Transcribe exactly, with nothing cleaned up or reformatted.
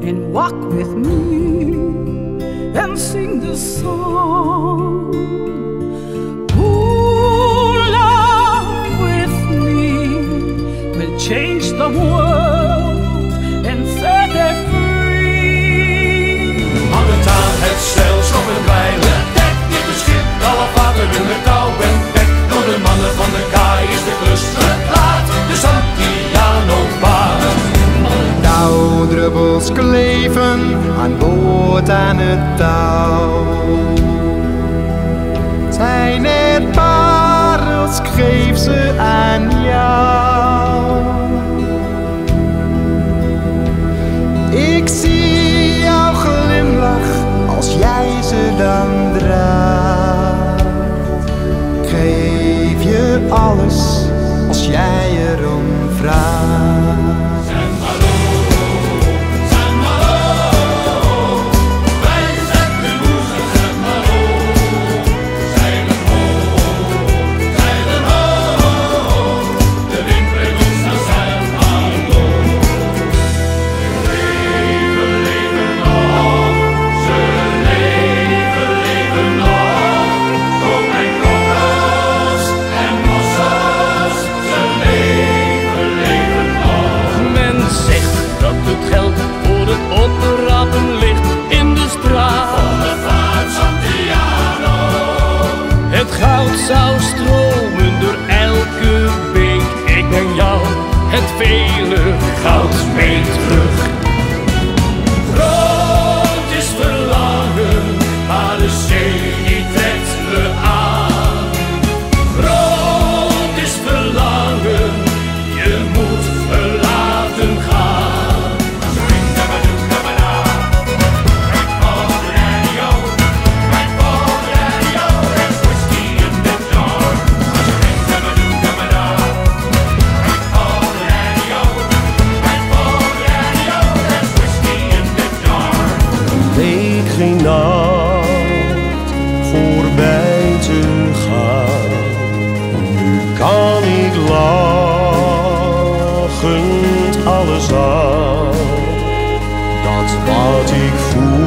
and walk with me and sing the song. Who love with me will change the world and set it free. Hangend aan het zeil, schoppen bijlen, dek dit beschip, alle vaten in de kou en dek. Door de mannen van de kaai is de klus geklaard, de Santiano vaart. Dauwdruppels kleven aan boord aan het touw. Zijn het parels, ik geef ze aan jou. Ik zie jouw glimlach als jij ze dan draagt. Ik geef je alles als jij erom vraagt. Het goud zou stromen door elke beek. Ik breng jou het vele goud mee terug. Groot is verlangen, maar de zee die trekt me aan. Groot is verlangen, je moet me laten gaan. Geen nacht voorbij te gaan. Nu kan ik lachend alles aan. Dat wat ik voel